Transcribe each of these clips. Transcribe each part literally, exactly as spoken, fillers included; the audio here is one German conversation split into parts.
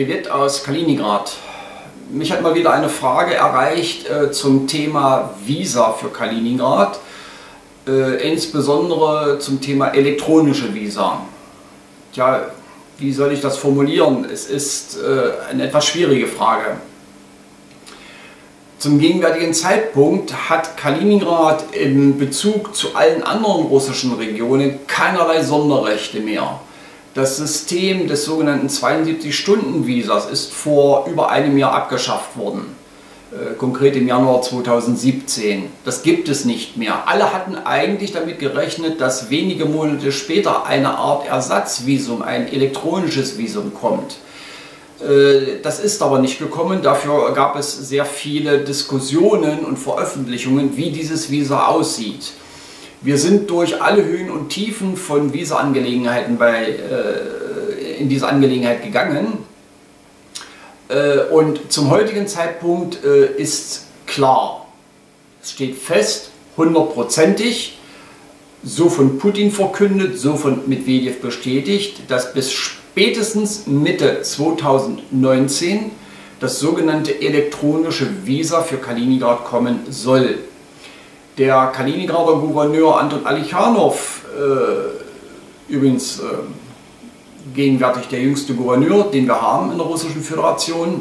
Birgit aus Kaliningrad. Mich hat mal wieder eine Frage erreicht äh, zum Thema Visa für Kaliningrad, äh, insbesondere zum Thema elektronische Visa. Tja, wie soll ich das formulieren? Es ist äh, eine etwas schwierige Frage. Zum gegenwärtigen Zeitpunkt hat Kaliningrad in Bezug zu allen anderen russischen Regionen keinerlei Sonderrechte mehr. Das System des sogenannten zweiundsiebzig-Stunden-Visas ist vor über einem Jahr abgeschafft worden, äh, konkret im Januar zweitausendsiebzehn. Das gibt es nicht mehr. Alle hatten eigentlich damit gerechnet, dass wenige Monate später eine Art Ersatzvisum, ein elektronisches Visum kommt. Äh, das ist aber nicht gekommen. Dafür gab es sehr viele Diskussionen und Veröffentlichungen, wie dieses Visa aussieht. Wir sind durch alle Höhen und Tiefen von Visa-Angelegenheiten bei, äh, in diese Angelegenheit gegangen. Äh, und zum heutigen Zeitpunkt äh, ist klar, es steht fest, hundertprozentig, so von Putin verkündet, so von Medvedev bestätigt, dass bis spätestens Mitte zweitausendneunzehn das sogenannte elektronische Visa für Kaliningrad kommen soll. Der Kaliningrader Gouverneur Anton Alichanov, äh, übrigens äh, gegenwärtig der jüngste Gouverneur, den wir haben in der Russischen Föderation,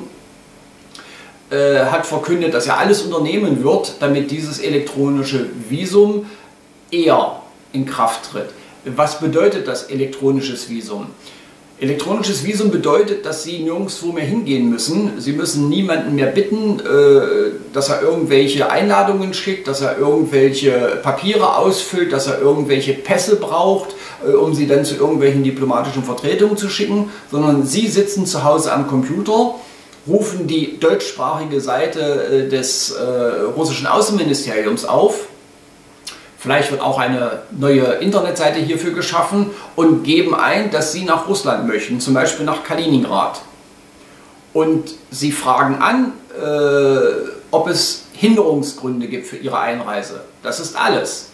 äh, hat verkündet, dass er alles unternehmen wird, damit dieses elektronische Visum eher in Kraft tritt. Was bedeutet das elektronisches Visum? Elektronisches Visum bedeutet, dass Sie nirgendwo mehr hingehen müssen. Sie müssen niemanden mehr bitten, dass er irgendwelche Einladungen schickt, dass er irgendwelche Papiere ausfüllt, dass er irgendwelche Pässe braucht, um sie dann zu irgendwelchen diplomatischen Vertretungen zu schicken, sondern Sie sitzen zu Hause am Computer, rufen die deutschsprachige Seite des russischen Außenministeriums auf. Vielleicht wird auch eine neue Internetseite hierfür geschaffen und geben ein, dass Sie nach Russland möchten, zum Beispiel nach Kaliningrad. Und Sie fragen an, äh, ob es Hinderungsgründe gibt für Ihre Einreise. Das ist alles.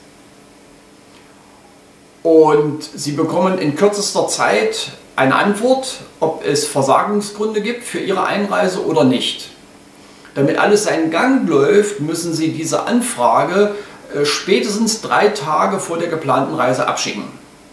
Und Sie bekommen in kürzester Zeit eine Antwort, ob es Versagungsgründe gibt für Ihre Einreise oder nicht. Damit alles seinen Gang läuft, müssen Sie diese Anfrage spätestens drei Tage vor der geplanten Reise abschicken.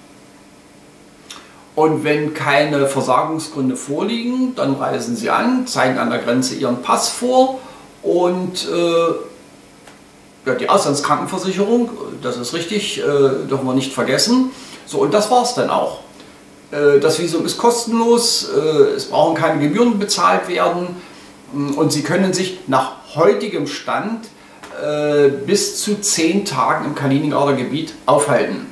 Und wenn keine Versagungsgründe vorliegen, dann reisen Sie an, zeigen an der Grenze Ihren Pass vor und äh, ja, die Auslandskrankenversicherung, das ist richtig, äh, dürfen wir nicht vergessen. So, und das war es dann auch. Äh, das Visum ist kostenlos, äh, es brauchen keine Gebühren bezahlt werden und Sie können sich nach heutigem Stand bis zu zehn Tagen im Kaliningrader Gebiet aufhalten.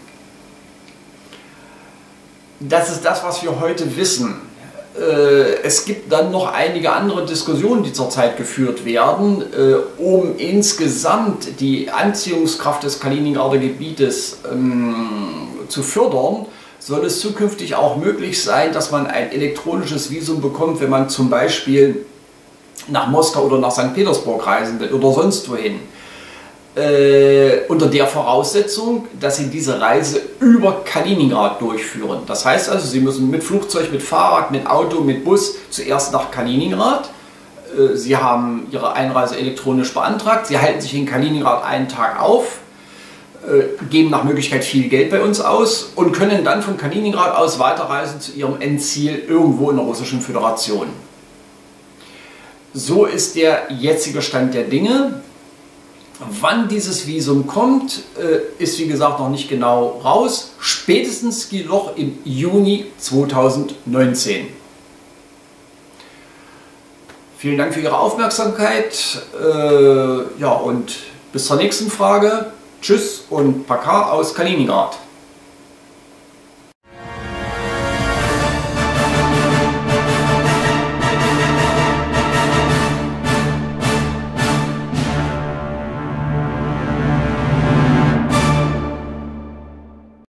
Das ist das, was wir heute wissen. Es gibt dann noch einige andere Diskussionen, die zurzeit geführt werden, um insgesamt die Anziehungskraft des Kaliningrader Gebietes zu fördern. Soll es zukünftig auch möglich sein, dass man ein elektronisches Visum bekommt, wenn man zum Beispiel nach Moskau oder nach Sankt Petersburg reisen will oder sonst wohin. Äh, unter der Voraussetzung, dass Sie diese Reise über Kaliningrad durchführen. Das heißt also, Sie müssen mit Flugzeug, mit Fahrrad, mit Auto, mit Bus zuerst nach Kaliningrad. Äh, Sie haben Ihre Einreise elektronisch beantragt. Sie halten sich in Kaliningrad einen Tag auf, äh, geben nach Möglichkeit viel Geld bei uns aus und können dann von Kaliningrad aus weiterreisen zu Ihrem Endziel irgendwo in der Russischen Föderation. So ist der jetzige Stand der Dinge. Wann dieses Visum kommt, ist wie gesagt noch nicht genau raus. Spätestens jedoch im Juni zweitausendneunzehn. Vielen Dank für Ihre Aufmerksamkeit. Ja, und bis zur nächsten Frage. Tschüss und Paka aus Kaliningrad.